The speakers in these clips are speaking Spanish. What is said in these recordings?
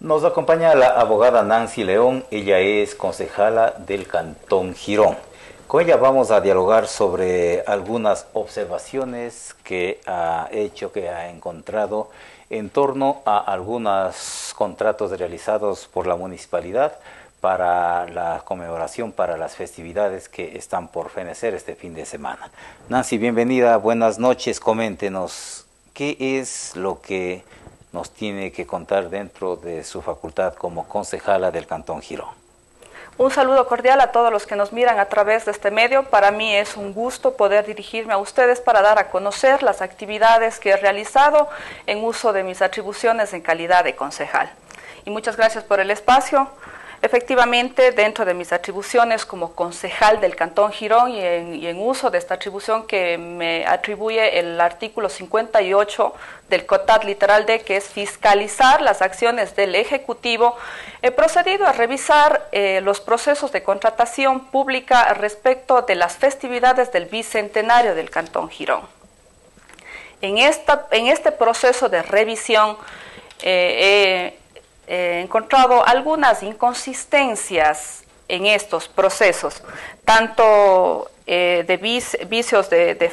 Nos acompaña la abogada Nancy León, ella es concejala del Cantón Girón. Con ella vamos a dialogar sobre algunas observaciones que ha hecho, que ha encontrado en torno a algunos contratos realizados por la municipalidad para la conmemoración, para las festividades que están por fenecer este fin de semana. Nancy, bienvenida, buenas noches, coméntenos qué es lo que nos tiene que contar dentro de su facultad como concejala del Cantón Girón. Un saludo cordial a todos los que nos miran a través de este medio. Para mí es un gusto poder dirigirme a ustedes para dar a conocer las actividades que he realizado en uso de mis atribuciones en calidad de concejal. Y muchas gracias por el espacio. Efectivamente, dentro de mis atribuciones como concejal del Cantón Girón y en uso de esta atribución que me atribuye el artículo 58 del COTAD literal D, que es fiscalizar las acciones del Ejecutivo, he procedido a revisar los procesos de contratación pública respecto de las festividades del Bicentenario del Cantón Girón. En este proceso de revisión he encontrado algunas inconsistencias en estos procesos, tanto de vicios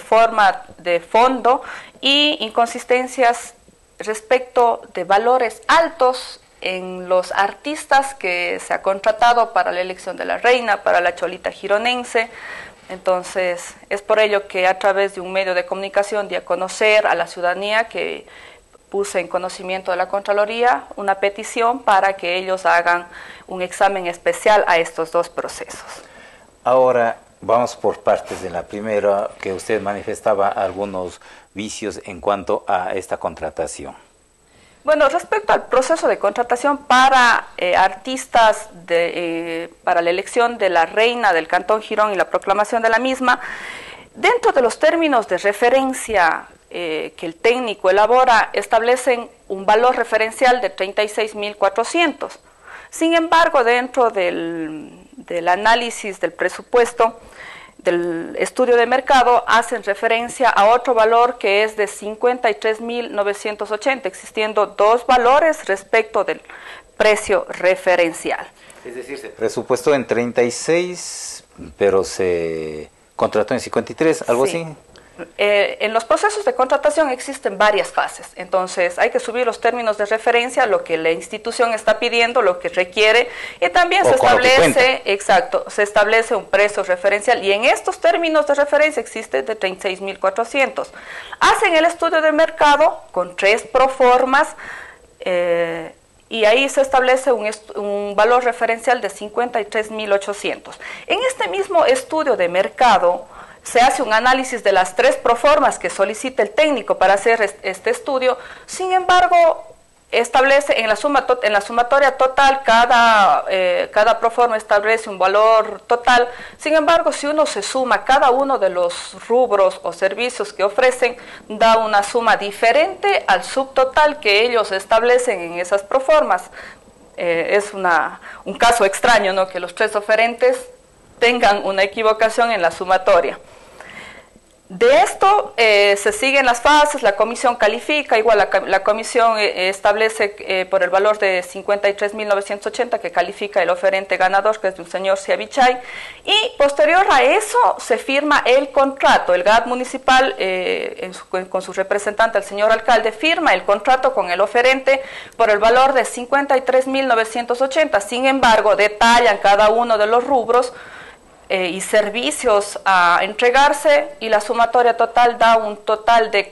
de fondo y inconsistencias respecto de valores altos en los artistas que se ha contratado para la elección de la reina, para la cholita gironense. Entonces, es por ello que a través de un medio de comunicación di a conocer a la ciudadanía que puse en conocimiento de la Contraloría una petición para que ellos hagan un examen especial a estos dos procesos. Ahora vamos por partes. De la primera, que usted manifestaba algunos vicios en cuanto a esta contratación. Bueno, respecto al proceso de contratación para artistas para la elección de la reina del Cantón Girón y la proclamación de la misma, dentro de los términos de referencia que el técnico elabora, establecen un valor referencial de 36.400. Sin embargo, dentro del análisis del presupuesto, del estudio de mercado, hacen referencia a otro valor que es de 53.980, existiendo dos valores respecto del precio referencial. Es decir, se presupuestó en 36, pero se contrató en 53, algo sí. así. En los procesos de contratación existen varias fases, entonces hay que subir los términos de referencia, lo que la institución está pidiendo, lo que requiere, y también se establece un precio referencial, y en estos términos de referencia existe de 36.400. Hacen el estudio de mercado con 3 proformas, y ahí se establece un valor referencial de 53.800. En este mismo estudio de mercado se hace un análisis de las 3 proformas que solicita el técnico para hacer este estudio. Sin embargo, establece en la sumatoria total, cada proforma establece un valor total. Sin embargo, si uno se suma cada uno de los rubros o servicios que ofrecen, da una suma diferente al subtotal que ellos establecen en esas proformas. Es un caso extraño, ¿no?, que los 3 oferentes tengan una equivocación en la sumatoria. De esto se siguen las fases, la comisión califica, igual la comisión establece por el valor de 53.980 que califica el oferente ganador, que es de un señor Ciavichay, y posterior a eso se firma el contrato. El GAD municipal, con su representante, el señor alcalde, firma el contrato con el oferente por el valor de 53.980. Sin embargo, detallan cada uno de los rubros y servicios a entregarse, y la sumatoria total da un total de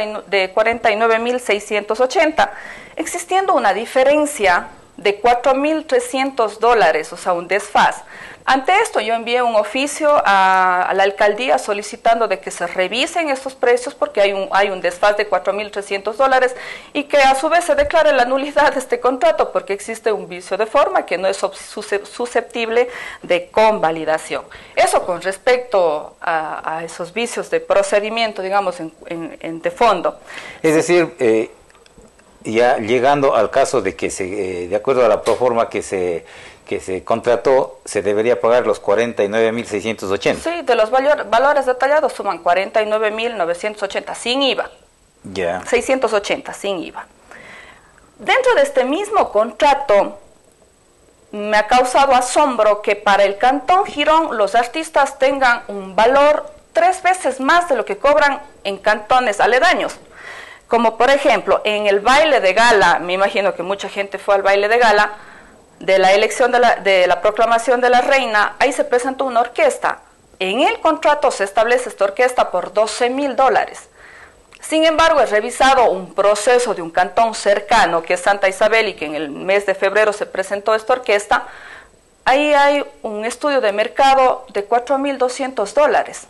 49.680, existiendo una diferencia de $4.300, o sea, un desfaz. Ante esto yo envié un oficio a la alcaldía solicitando de que se revisen estos precios porque hay un desfaz de $4.300 y que a su vez se declare la nulidad de este contrato porque existe un vicio de forma que no es susceptible de convalidación. Eso con respecto a esos vicios de procedimiento, digamos, de fondo. Es decir, ya llegando al caso de que de acuerdo a la proforma que se contrató, se debería pagar los 49.680. Sí, de los valores detallados suman 49.980 sin IVA. Ya. 680 sin IVA. Dentro de este mismo contrato, me ha causado asombro que para el Cantón Girón los artistas tengan un valor 3 veces más de lo que cobran en cantones aledaños. Como por ejemplo, en el baile de gala, me imagino que mucha gente fue al baile de gala, de la elección de la proclamación de la reina, ahí se presentó una orquesta. En el contrato se establece esta orquesta por $12,000. Sin embargo, he revisado un proceso de un cantón cercano, que es Santa Isabel, y que en el mes de febrero se presentó esta orquesta. Ahí hay un estudio de mercado de $4,200.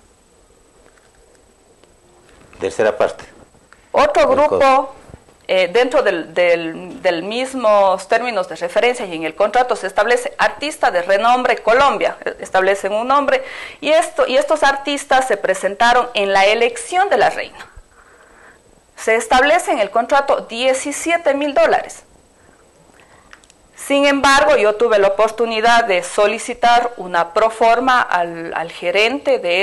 Tercera parte. Otro grupo, dentro del mismos términos de referencia y en el contrato se establece artista de renombre Colombia, establecen un nombre, y estos artistas se presentaron en la elección de la reina. Se establece en el contrato $17,000. Sin embargo, yo tuve la oportunidad de solicitar una proforma al gerente de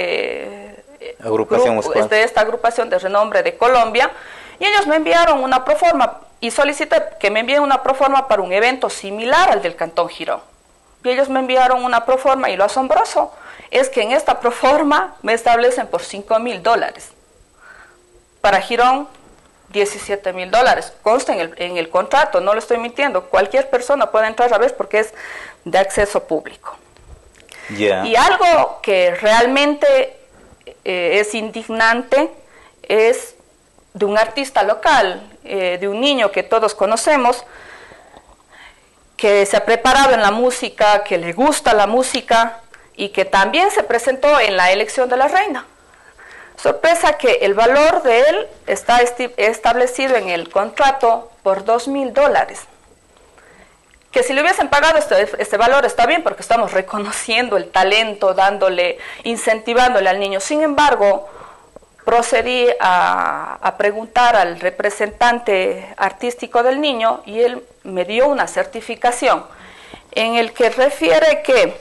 esta agrupación de renombre de Colombia, y ellos me enviaron una proforma y solicité que me envíen una proforma para un evento similar al del Cantón Girón. Y ellos me enviaron una proforma, y lo asombroso es que en esta proforma me establecen por $5,000. Para Girón, $17,000. Consta en el contrato, no lo estoy mintiendo. Cualquier persona puede entrar a ver porque es de acceso público. Yeah. Y algo que realmente es indignante es de un artista local, de un niño que todos conocemos, que se ha preparado en la música, que le gusta la música y que también se presentó en la elección de la reina. Sorpresa que el valor de él está establecido en el contrato por $2,000. Que si le hubiesen pagado este valor está bien, porque estamos reconociendo el talento, incentivándole al niño. Sin embargo, procedí a preguntar al representante artístico del niño y él me dio una certificación en el que refiere que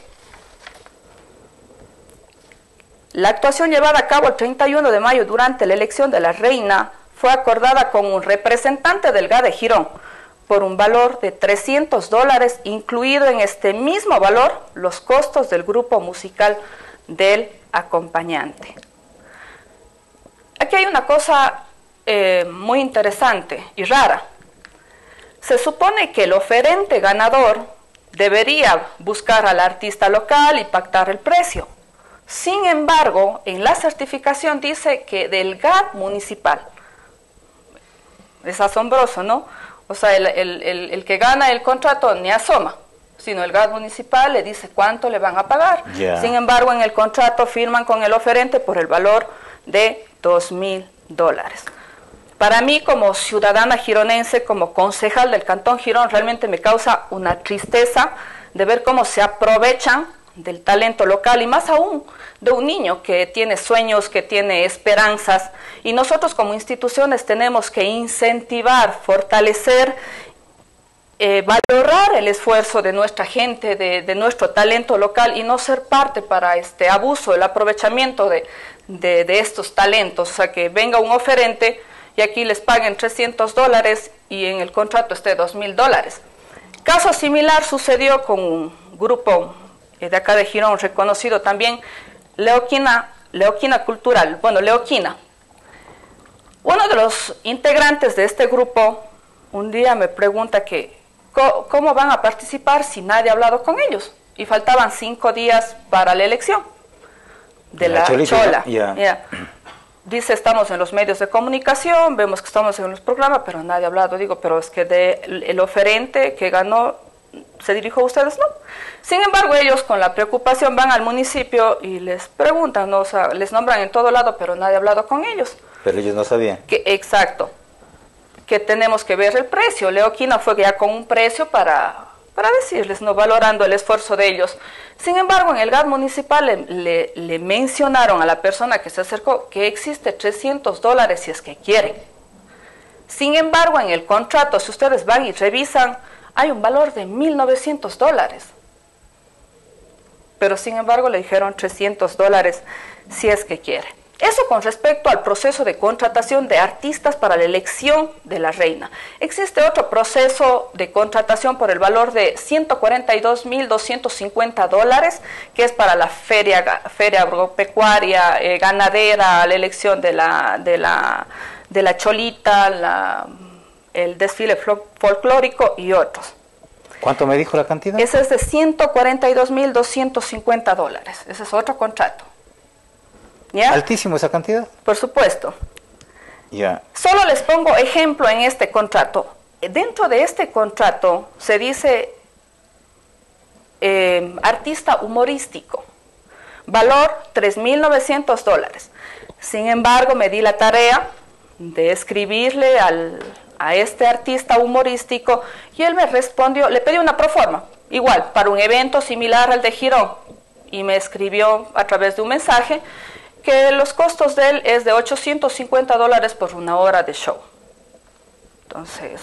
la actuación llevada a cabo el 31 de mayo durante la elección de la reina fue acordada con un representante del GA de Girón por un valor de $300, incluido en este mismo valor los costos del grupo musical del acompañante. Aquí hay una cosa muy interesante y rara. Se supone que el oferente ganador debería buscar al artista local y pactar el precio. Sin embargo, en la certificación dice que del GAT municipal. Es asombroso, ¿no? O sea, el que gana el contrato ni asoma, sino el GAT municipal le dice cuánto le van a pagar. Yeah. Sin embargo, en el contrato firman con el oferente por el valor de $2,000. Para mí, como ciudadana gironense, como concejal del Cantón Girón, realmente me causa una tristeza de ver cómo se aprovechan del talento local y más aún de un niño que tiene sueños, que tiene esperanzas, y nosotros como instituciones tenemos que incentivar, fortalecer, valorar el esfuerzo de nuestra gente, de nuestro talento local, y no ser parte para este abuso, el aprovechamiento de estos talentos. O sea, que venga un oferente y aquí les paguen $300 y en el contrato esté $2,000. Caso similar sucedió con un grupo de acá de Girón, reconocido también, Leoquina Cultural, bueno, Leoquina. Uno de los integrantes de este grupo un día me pregunta que cómo van a participar si nadie ha hablado con ellos, y faltaban 5 días para la elección de la Chola. Yeah. Dice, estamos en los medios de comunicación, vemos que estamos en los programas, pero nadie ha hablado. Digo, pero es que el oferente que ganó se dirigió a ustedes, ¿no? Sin embargo, ellos con la preocupación van al municipio y les preguntan, ¿no? O sea, les nombran en todo lado, pero nadie ha hablado con ellos. Pero ellos no sabían. Exacto. Que tenemos que ver el precio. Leoquina fue ya con un precio para decirles, no, valorando el esfuerzo de ellos. Sin embargo, en el GAT municipal le mencionaron a la persona que se acercó que existe $300 si es que quieren. Sin embargo, en el contrato, si ustedes van y revisan, hay un valor de $1,900. Pero sin embargo le dijeron $300 si es que quiere. Eso con respecto al proceso de contratación de artistas para la elección de la reina. Existe otro proceso de contratación por el valor de $142,250, que es para la feria agropecuaria, ganadera, la elección de la cholita, el desfile folclórico y otros. ¿Cuánto me dijo la cantidad? Ese es de $142,250. Ese es otro contrato. ¿Ya? ¿Altísimo esa cantidad? Por supuesto. Ya. Solo les pongo ejemplo en este contrato. Dentro de este contrato se dice artista humorístico, valor $3,900. Sin embargo, me di la tarea de escribirle a este artista humorístico y él me respondió, le pedí una proforma, igual, para un evento similar al de Girón, y me escribió a través de un mensaje que los costos de él es de $850 por una hora de show. Entonces,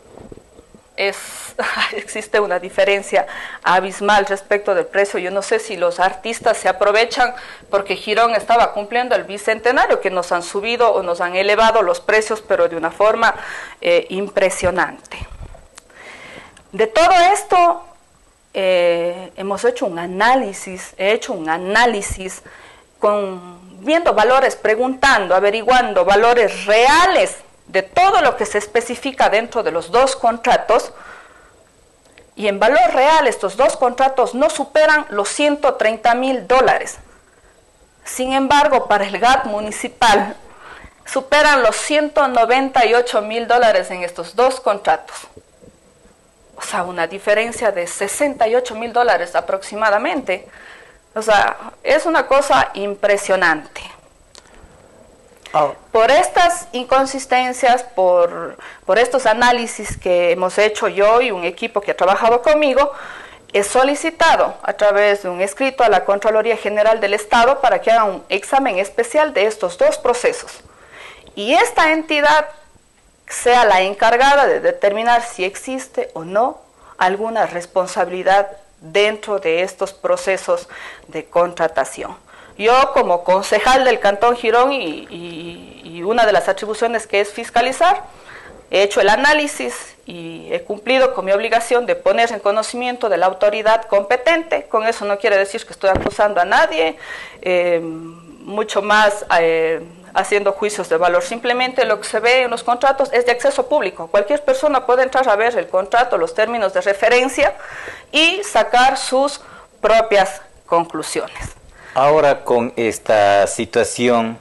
existe una diferencia abismal respecto del precio. Yo no sé si los artistas se aprovechan porque Girón estaba cumpliendo el bicentenario, que nos han subido o nos han elevado los precios, pero de una forma impresionante. De todo esto, hemos hecho un análisis, viendo valores, preguntando, averiguando valores reales de todo lo que se especifica dentro de los dos contratos, y en valor real estos dos contratos no superan los $130,000. Sin embargo, para el GAT municipal superan los $198,000 en estos dos contratos. O sea, una diferencia de $68,000 aproximadamente. O sea, es una cosa impresionante. Por estas inconsistencias, por estos análisis que hemos hecho yo y un equipo que ha trabajado conmigo, he solicitado a través de un escrito a la Contraloría General del Estado para que haga un examen especial de estos dos procesos. Y esta entidad sea la encargada de determinar si existe o no alguna responsabilidad dentro de estos procesos de contratación. Yo, como concejal del Cantón Girón y una de las atribuciones que es fiscalizar, he hecho el análisis y he cumplido con mi obligación de poner en conocimiento de la autoridad competente. Con eso no quiere decir que estoy acusando a nadie, mucho más haciendo juicios de valor. Simplemente lo que se ve en los contratos es de acceso público. Cualquier persona puede entrar a ver el contrato, los términos de referencia y sacar sus propias conclusiones. Ahora, con esta situación,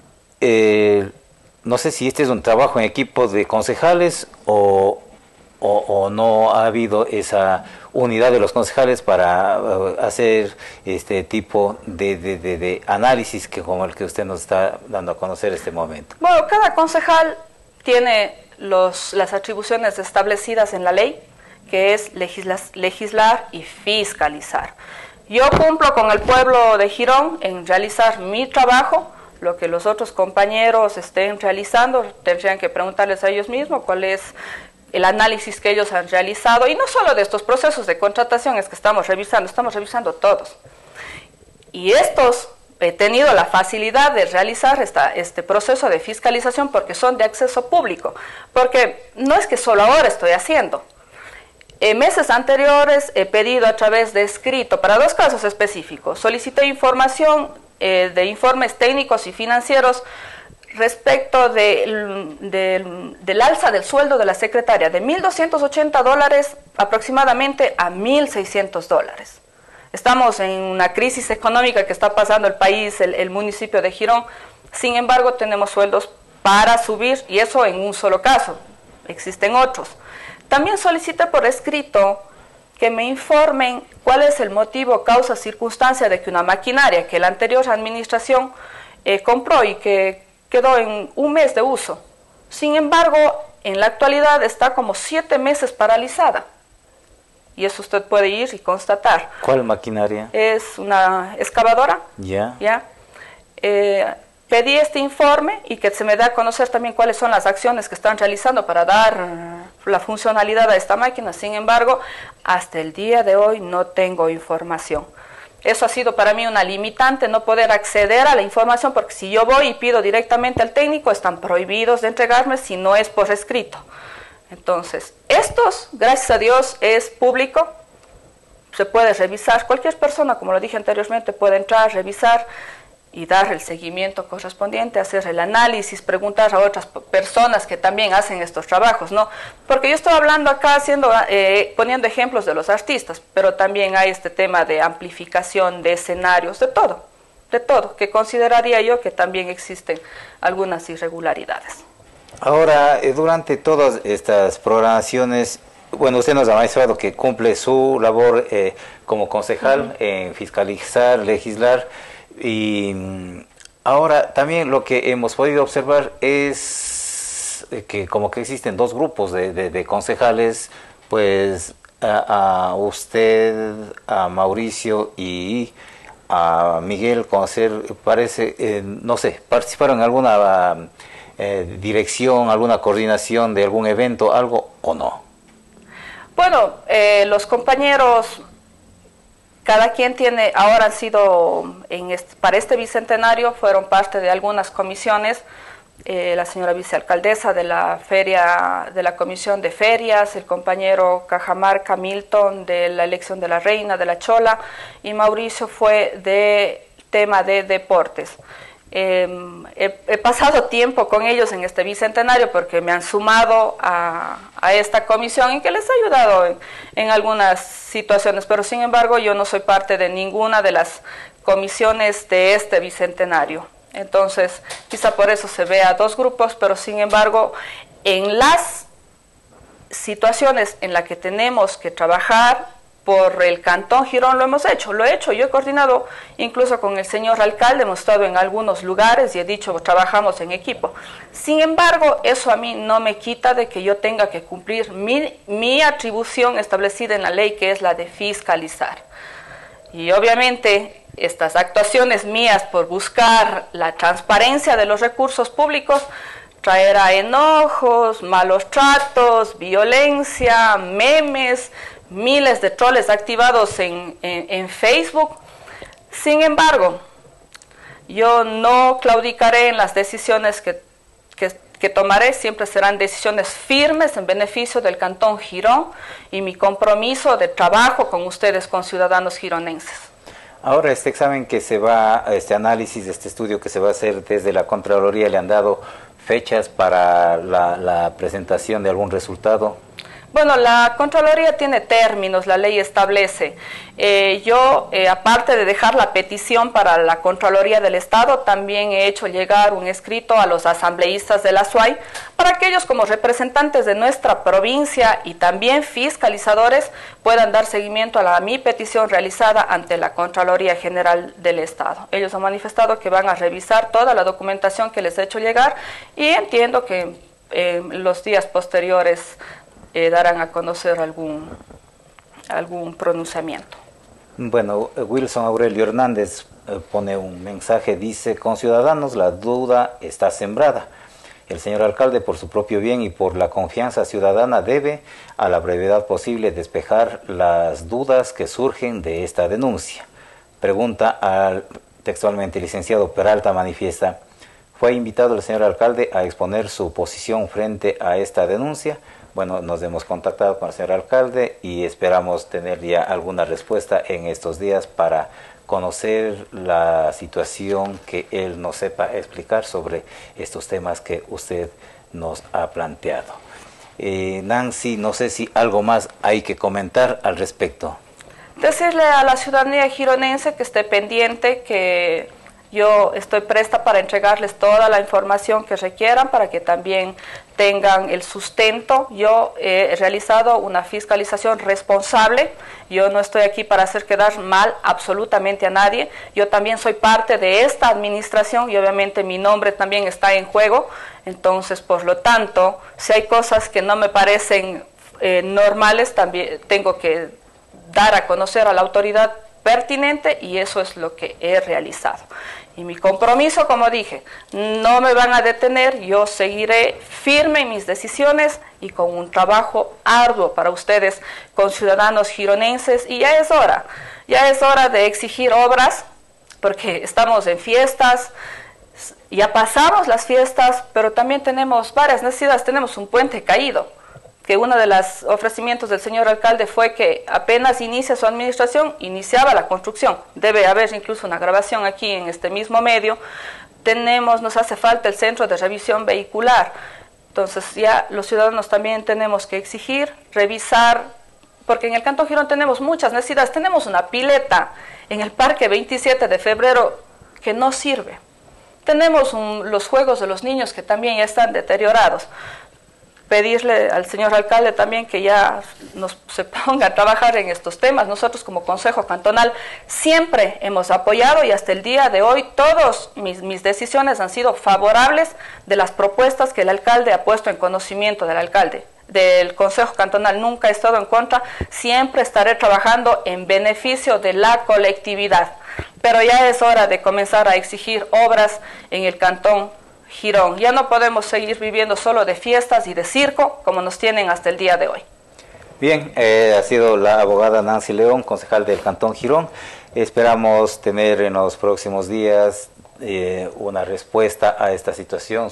no sé si este es un trabajo en equipo de concejales o no ha habido esa unidad de los concejales para hacer este tipo de análisis como el que usted nos está dando a conocer en este momento. Bueno, cada concejal tiene las atribuciones establecidas en la ley, que es legislar y fiscalizar. Yo cumplo con el pueblo de Girón en realizar mi trabajo. Lo que los otros compañeros estén realizando, tendrían que preguntarles a ellos mismos cuál es el análisis que ellos han realizado, y no solo de estos procesos de contratación es que estamos revisando todos. Y he tenido la facilidad de realizar este proceso de fiscalización porque son de acceso público, porque no es que solo ahora estoy haciendo. En meses anteriores he pedido a través de escrito, para dos casos específicos, solicité información de informes técnicos y financieros respecto del alza del sueldo de la secretaria, de $1,280 aproximadamente a $1,600. Estamos en una crisis económica que está pasando el país, el municipio de Girón. Sin embargo, tenemos sueldos para subir, y eso en un solo caso. Existen otros. También solicité por escrito que me informen cuál es el motivo, causa, circunstancia de que una maquinaria que la anterior administración compró y que quedó en un mes de uso. Sin embargo, en la actualidad está como 7 meses paralizada. Y eso usted puede ir y constatar. ¿Cuál maquinaria? Es una excavadora. Ya. Pedí este informe y que se me dé a conocer también cuáles son las acciones que están realizando para dar la funcionalidad a esta máquina. Sin embargo, hasta el día de hoy no tengo información. Eso ha sido para mí una limitante, no poder acceder a la información, porque si yo voy y pido directamente al técnico, están prohibidos de entregarme si no es por escrito. Entonces, estos, gracias a Dios, es público, se puede revisar, cualquier persona, como lo dije anteriormente, puede entrar, revisar y dar el seguimiento correspondiente, hacer el análisis, preguntar a otras personas que también hacen estos trabajos, ¿no? Porque yo estoy hablando acá, poniendo ejemplos de los artistas, pero también hay este tema de amplificación de escenarios, de todo, que consideraría yo que también existen algunas irregularidades. Ahora, durante todas estas programaciones, bueno, usted nos ha mencionado que cumple su labor como concejal en fiscalizar, legislar, y ahora también lo que hemos podido observar es que como que existen dos grupos de concejales, pues a usted, a Mauricio y a Miguel Conocer, parece, no sé, participaron en alguna dirección, alguna coordinación de algún evento, algo o no. Bueno, los compañeros, cada quien tiene, ahora han sido, para este bicentenario, fueron parte de algunas comisiones, la señora vicealcaldesa de la feria, de la comisión de ferias, el compañero Cajamarca Milton de la elección de la reina, de la chola, y Mauricio fue de tema de deportes. He pasado tiempo con ellos en este bicentenario porque me han sumado a esta comisión y que les ha ayudado en algunas situaciones, pero sin embargo yo no soy parte de ninguna de las comisiones de este bicentenario. Entonces quizá por eso se vea dos grupos, pero sin embargo en las situaciones en las que tenemos que trabajar por el Cantón Girón lo hemos hecho, yo he coordinado incluso con el señor alcalde, hemos estado en algunos lugares y he dicho, trabajamos en equipo. Sin embargo, eso a mí no me quita de que yo tenga que cumplir mi atribución establecida en la ley, que es la de fiscalizar. Y obviamente estas actuaciones mías por buscar la transparencia de los recursos públicos traerá enojos, malos tratos, violencia, memes, miles de troles activados en Facebook. Sin embargo, yo no claudicaré en las decisiones que tomaré, siempre serán decisiones firmes en beneficio del Cantón Girón y mi compromiso de trabajo con ustedes, con ciudadanos gironenses. Ahora, este examen que se va, este análisis, este estudio que se va a hacer desde la Contraloría, ¿le han dado fechas para la presentación de algún resultado? Bueno, la Contraloría tiene términos, la ley establece. Aparte de dejar la petición para la Contraloría del Estado, también he hecho llegar un escrito a los asambleístas de la SUAY para que ellos, como representantes de nuestra provincia y también fiscalizadores, puedan dar seguimiento a mi petición realizada ante la Contraloría General del Estado. Ellos han manifestado que van a revisar toda la documentación que les he hecho llegar y entiendo que los días posteriores darán a conocer algún pronunciamiento. Bueno, Wilson Aurelio Hernández pone un mensaje, dice: con ciudadanos la duda está sembrada. El señor alcalde, por su propio bien y por la confianza ciudadana, debe a la brevedad posible despejar las dudas que surgen de esta denuncia. Pregunta textualmente, licenciado Peralta manifiesta: ¿fue invitado el señor alcalde a exponer su posición frente a esta denuncia? Bueno, nos hemos contactado con el señor alcalde y esperamos tener ya alguna respuesta en estos días para conocer la situación que él nos sepa explicar sobre estos temas que usted nos ha planteado. Nancy, no sé si algo más hay que comentar al respecto. Decirle a la ciudadanía gironense que esté pendiente, que yo estoy presta para entregarles toda la información que requieran para que también tengan el sustento. Yo he realizado una fiscalización responsable, yo no estoy aquí para hacer quedar mal absolutamente a nadie, yo también soy parte de esta administración y obviamente mi nombre también está en juego, entonces por lo tanto, si hay cosas que no me parecen normales, también tengo que dar a conocer a la autoridad pertinente y eso es lo que he realizado. Y mi compromiso, como dije, no me van a detener, yo seguiré firme en mis decisiones y con un trabajo arduo para ustedes, conciudadanos gironenses, y ya es hora de exigir obras, porque estamos en fiestas, ya pasamos las fiestas, pero también tenemos varias necesidades, tenemos un puente caído, que uno de los ofrecimientos del señor alcalde fue que apenas inicia su administración, iniciaba la construcción. Debe haber incluso una grabación aquí en este mismo medio. Nos hace falta el centro de revisión vehicular. Entonces ya los ciudadanos también tenemos que exigir, revisar, porque en el Cantón Girón tenemos muchas necesidades. Tenemos una pileta en el Parque 27 de Febrero que no sirve. Tenemos los juegos de los niños que también ya están deteriorados. Pedirle al señor alcalde también que ya se ponga a trabajar en estos temas. Nosotros como Consejo Cantonal siempre hemos apoyado y hasta el día de hoy todas mis decisiones han sido favorables de las propuestas que el alcalde ha puesto en conocimiento del Consejo Cantonal. Nunca he estado en contra, siempre estaré trabajando en beneficio de la colectividad. Pero ya es hora de comenzar a exigir obras en el Cantón Girón. Ya no podemos seguir viviendo solo de fiestas y de circo como nos tienen hasta el día de hoy. Bien, ha sido la abogada Nancy León, concejal del Cantón Girón. Esperamos tener en los próximos días una respuesta a esta situación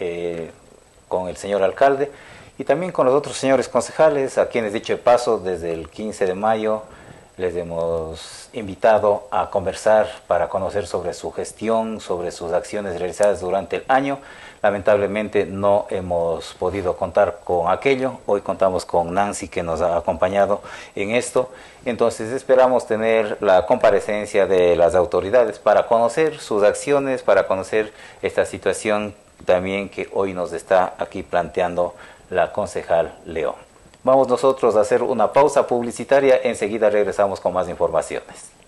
con el señor alcalde y también con los otros señores concejales, a quienes dicho de paso desde el 15 de mayo les hemos invitado a conversar para conocer sobre su gestión, sobre sus acciones realizadas durante el año. Lamentablemente no hemos podido contar con aquello. Hoy contamos con Nancy, que nos ha acompañado en esto. Entonces esperamos tener la comparecencia de las autoridades para conocer sus acciones, para conocer esta situación también que hoy nos está aquí planteando la concejal León. Vamos nosotros a hacer una pausa publicitaria, enseguida regresamos con más informaciones.